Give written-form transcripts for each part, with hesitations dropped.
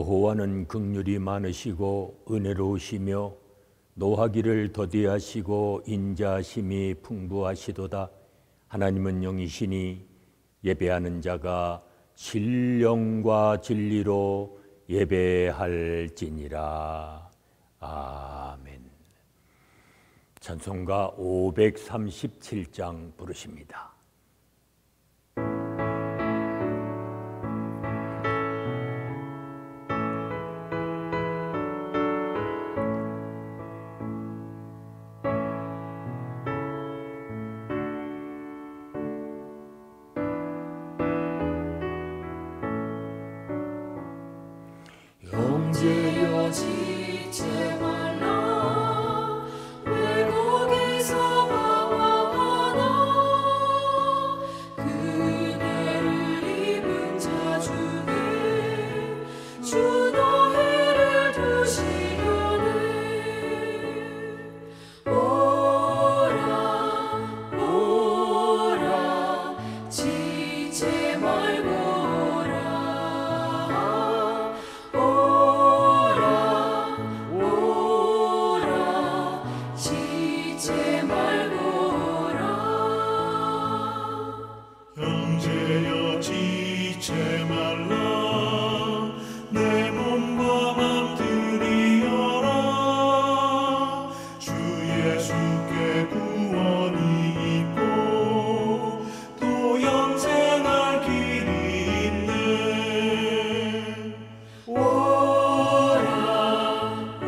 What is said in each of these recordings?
여호와는 긍휼이 많으시고 은혜로우시며 노하기를 더디하시고 인자하심이 풍부하시도다. 하나님은 영이시니 예배하는 자가 신령과 진리로 예배할지니라. 아멘. 찬송가 537장 부르십니다. 형제여 지체 말라 왜곡에서 방황하나 그대를 입은 자 중에 주 너희를 두시려네 오라 오라 지체 말고라 형제여 지체 말라 내 몸과 맘 드리어라 주 예수께 구원이 있고 또 영생할 길이 있네 오라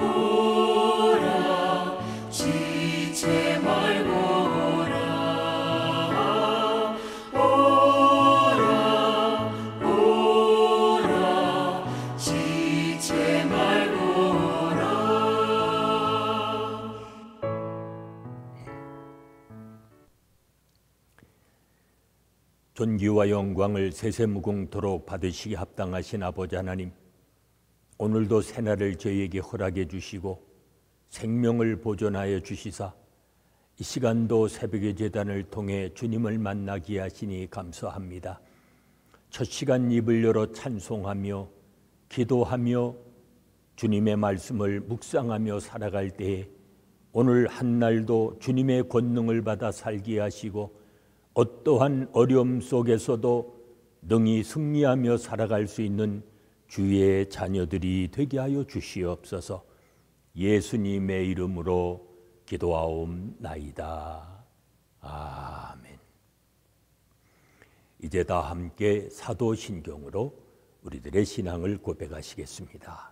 오라 지체 말고라 존귀와 영광을 세세무궁토록 받으시기 합당하신 아버지 하나님, 오늘도 새날을 저희에게 허락해 주시고 생명을 보존하여 주시사 이 시간도 새벽의 제단을 통해 주님을 만나게 하시니 감사합니다. 첫 시간 입을 열어 찬송하며 기도하며 주님의 말씀을 묵상하며 살아갈 때에 오늘 한날도 주님의 권능을 받아 살게 하시고 어떠한 어려움 속에서도 능히 승리하며 살아갈 수 있는 주의 자녀들이 되게 하여 주시옵소서. 예수님의 이름으로 기도하옵나이다. 아멘. 이제 다 함께 사도신경으로 우리들의 신앙을 고백하시겠습니다.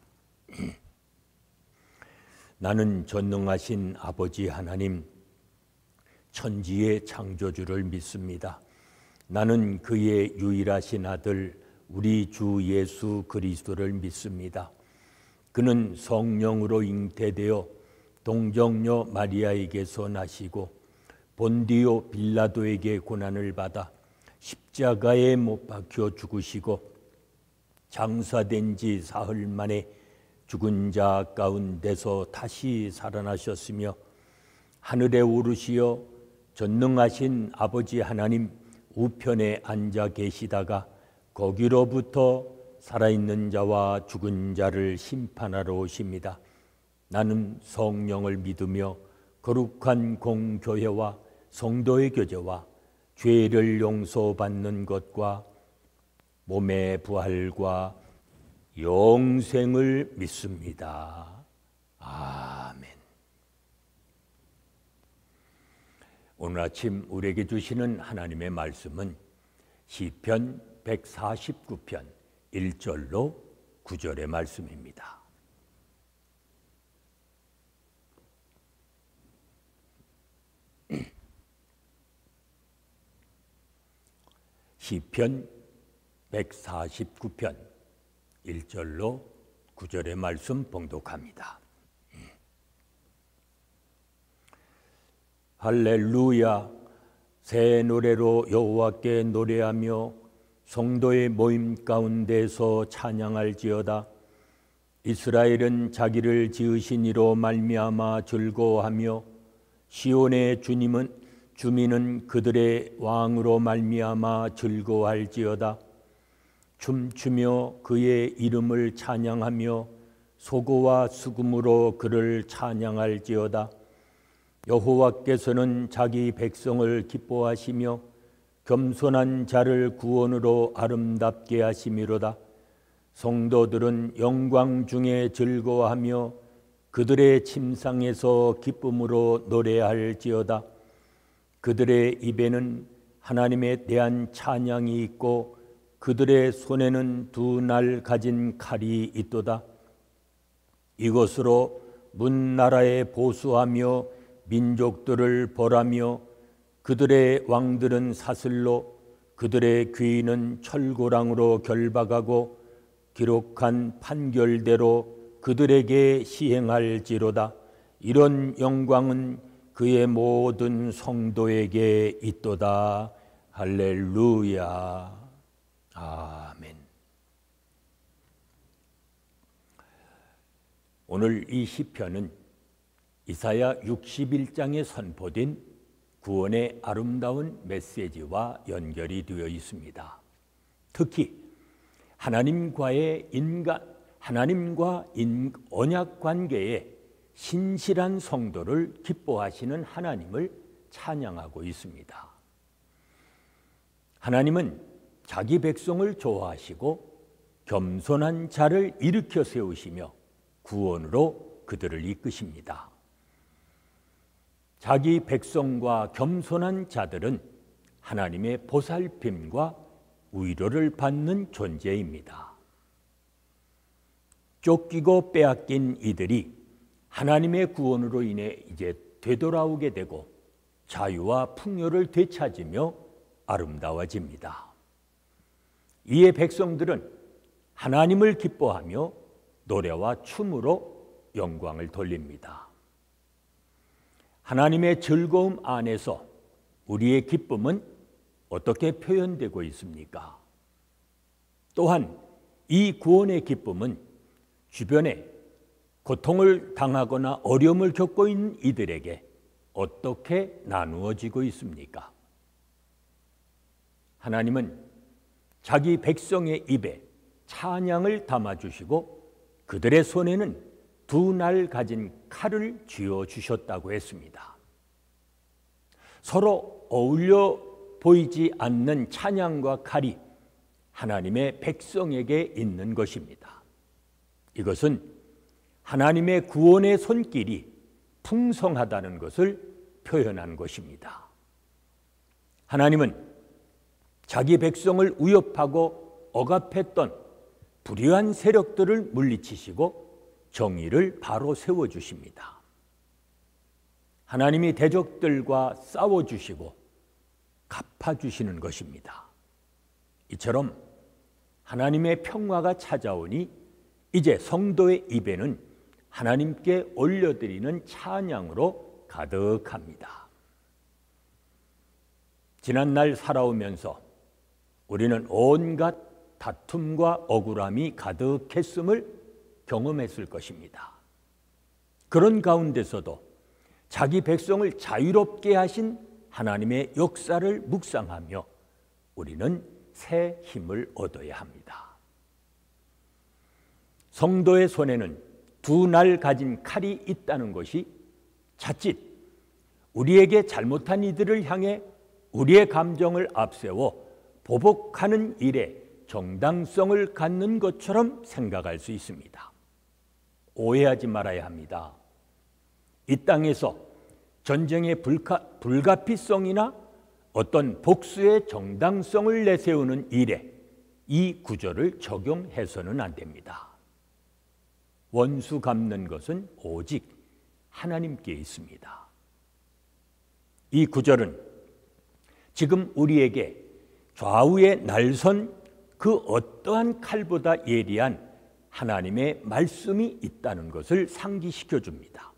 나는 전능하신 아버지 하나님, 천지의 창조주를 믿습니다. 나는 그의 유일하신 아들 우리 주 예수 그리스도를 믿습니다. 그는 성령으로 잉태되어 동정녀 마리아에게서 나시고 본디오 빌라도에게 고난을 받아 십자가에 못 박혀 죽으시고 장사된 지 사흘 만에 죽은 자 가운데서 다시 살아나셨으며 하늘에 오르시어 전능하신 아버지 하나님 우편에 앉아 계시다가 거기로부터 살아있는 자와 죽은 자를 심판하러 오십니다. 나는 성령을 믿으며 거룩한 공교회와 성도의 교제와 죄를 용서받는 것과 몸의 부활과 영생을 믿습니다. 아멘. 오늘 아침 우리에게 주시는 하나님의 말씀은 시편 149편 1절로 9절의 말씀입니다. 시편 149편 1절로 9절의 말씀 봉독합니다. 할렐루야, 새 노래로 여호와께 노래하며 성도의 모임 가운데서 찬양할지어다. 이스라엘은 자기를 지으신 이로 말미암아 즐거워하며 시온의 주민은 그들의 왕으로 말미암아 즐거워할지어다. 춤추며 그의 이름을 찬양하며 소고와 수금으로 그를 찬양할지어다. 여호와께서는 자기 백성을 기뻐하시며 겸손한 자를 구원으로 아름답게 하심이로다. 성도들은 영광 중에 즐거워하며 그들의 침상에서 기쁨으로 노래할지어다. 그들의 입에는 하나님에 대한 찬양이 있고 그들의 손에는 두 날 가진 칼이 있도다. 이것으로 문나라에 보수하며 민족들을 벌하며 그들의 왕들은 사슬로 그들의 귀인은 철고랑으로 결박하고 기록한 판결대로 그들에게 시행할지로다. 이런 영광은 그의 모든 성도에게 있도다. 할렐루야. 아멘. 오늘 이 시편은 이사야 61장에 선포된 구원의 아름다운 메시지와 연결이 되어 있습니다. 특히 하나님과 언약 관계에 신실한 성도를 기뻐하시는 하나님을 찬양하고 있습니다. 하나님은 자기 백성을 좋아하시고 겸손한 자를 일으켜 세우시며 구원으로 그들을 이끄십니다. 자기 백성과 겸손한 자들은 하나님의 보살핌과 위로를 받는 존재입니다. 쫓기고 빼앗긴 이들이 하나님의 구원으로 인해 이제 되돌아오게 되고 자유와 풍요를 되찾으며 아름다워집니다. 이에 백성들은 하나님을 기뻐하며 노래와 춤으로 영광을 돌립니다. 하나님의 즐거움 안에서 우리의 기쁨은 어떻게 표현되고 있습니까? 또한 이 구원의 기쁨은 주변에 고통을 당하거나 어려움을 겪고 있는 이들에게 어떻게 나누어지고 있습니까? 하나님은 자기 백성의 입에 찬양을 담아주시고 그들의 손에는 두 날 가진 칼을 쥐어주셨다고 했습니다. 서로 어울려 보이지 않는 찬양과 칼이 하나님의 백성에게 있는 것입니다. 이것은 하나님의 구원의 손길이 풍성하다는 것을 표현한 것입니다. 하나님은 자기 백성을 위협하고 억압했던 불의한 세력들을 물리치시고 정의를 바로 세워주십니다. 하나님이 대적들과 싸워주시고 갚아주시는 것입니다. 이처럼 하나님의 평화가 찾아오니 이제 성도의 입에는 하나님께 올려드리는 찬양으로 가득합니다. 지난날 살아오면서 우리는 온갖 다툼과 억울함이 가득했음을 경험했을 것입니다. 그런 가운데서도 자기 백성을 자유롭게 하신 하나님의 역사를 묵상하며 우리는 새 힘을 얻어야 합니다. 성도의 손에는 두 날 가진 칼이 있다는 것이 자칫 우리에게 잘못한 이들을 향해 우리의 감정을 앞세워 보복하는 일에 정당성을 갖는 것처럼 생각할 수 있습니다. 오해하지 말아야 합니다. 이 땅에서 전쟁의 불가피성이나 어떤 복수의 정당성을 내세우는 일에 이 구절을 적용해서는 안 됩니다. 원수 갚는 것은 오직 하나님께 있습니다. 이 구절은 지금 우리에게 좌우에 날선 그 어떠한 칼보다 예리한 하나님의 말씀이 있다는 것을 상기시켜 줍니다.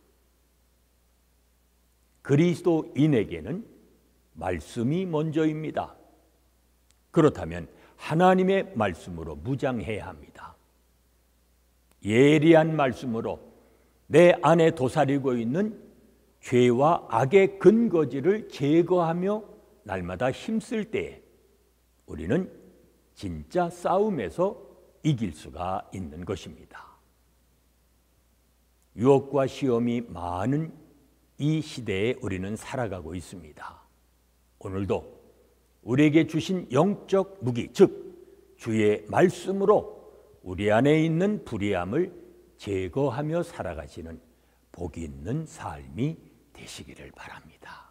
그리스도인에게는 말씀이 먼저입니다. 그렇다면 하나님의 말씀으로 무장해야 합니다. 예리한 말씀으로 내 안에 도사리고 있는 죄와 악의 근거지를 제거하며 날마다 힘쓸 때에 우리는 진짜 싸움에서 이길 수가 있는 것입니다. 유혹과 시험이 많은 이 시대에 우리는 살아가고 있습니다. 오늘도 우리에게 주신 영적 무기, 즉 주의 말씀으로 우리 안에 있는 불의함을 제거하며 살아가시는 복이 있는 삶이 되시기를 바랍니다.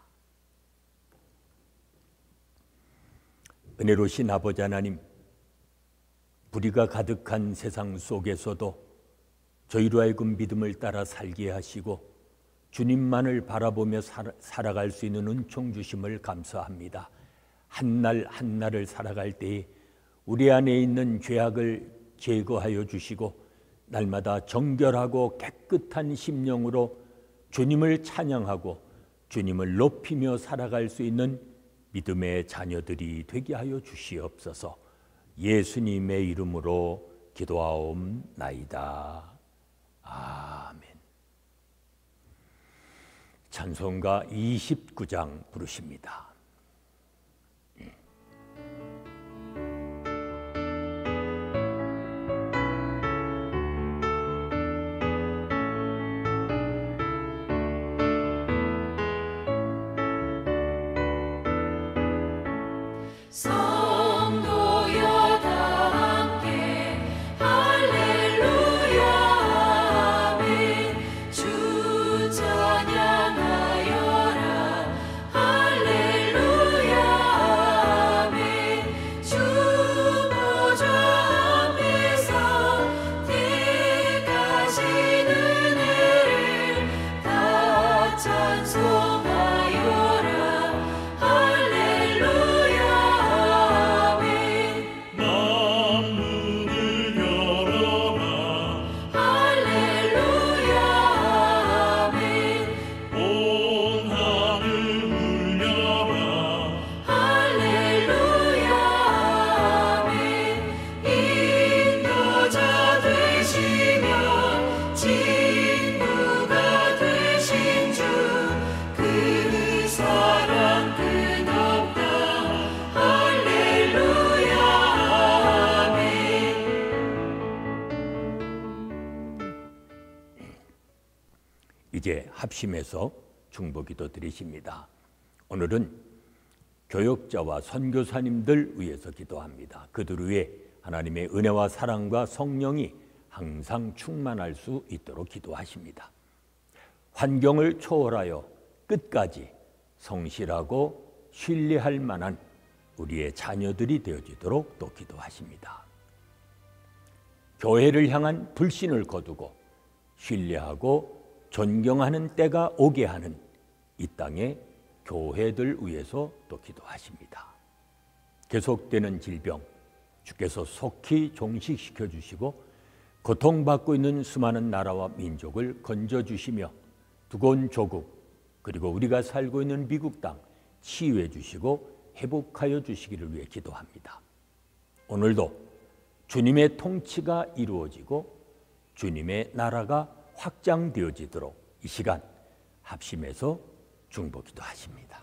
은혜로우신 아버지 하나님, 불의가 가득한 세상 속에서도 저희로 하여금 믿음을 따라 살게 하시고 주님만을 바라보며 살아갈 수 있는 은총 주심을 감사합니다. 한날 한날을 살아갈 때에 우리 안에 있는 죄악을 제거하여 주시고 날마다 정결하고 깨끗한 심령으로 주님을 찬양하고 주님을 높이며 살아갈 수 있는 믿음의 자녀들이 되게 하여 주시옵소서. 예수님의 이름으로 기도하옵나이다. 아멘. 찬송가 29장 부르십니다. 성도여 다 함께 할렐루야 아멘. 주 찬양하여라 할렐루야 아멘. 주 보좌 앞에서 택하신 은혜를 다 찬송하여라 할렐루야 아멘. 만문을 열어라 할렐루야 아멘. 온 하늘 울려라 할렐루야 아멘. 인도자 되시며 친구가 되신 주 그 사랑 끝없다 할렐루야 아멘. 이제 합심해서 중보기도 드리십니다. 오늘은 교역자와 선교사님들 위해서 기도합니다. 그들 위해 하나님의 은혜와 사랑과 성령이 항상 충만할 수 있도록 기도하십니다. 환경을 초월하여 끝까지 성실하고 신뢰할 만한 우리의 자녀들이 되어지도록 또 기도하십니다. 교회를 향한 불신을 거두고 신뢰하고 존경하는 때가 오게 하는 이 땅의 교회들 위해서 또 기도하십니다. 계속되는 질병 주께서 속히 종식시켜 주시고 고통받고 있는 수많은 나라와 민족을 건져주시며 두꺼운 조국 그리고 우리가 살고 있는 미국 땅 치유해 주시고 회복하여 주시기를 위해 기도합니다. 오늘도 주님의 통치가 이루어지고 주님의 나라가 확장되어지도록 이 시간 합심해서 중보기도 하십니다.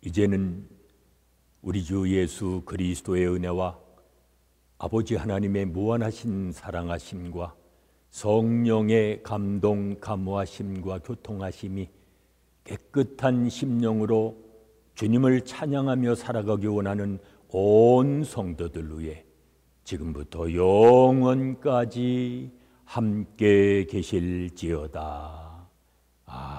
이제는 우리 주 예수 그리스도의 은혜와 아버지 하나님의 무한하신 사랑하심과 성령의 감동 감화심과 교통하심이 깨끗한 심령으로 주님을 찬양하며 살아가기 원하는 온 성도들 위해 지금부터 영원까지 함께 계실지어다.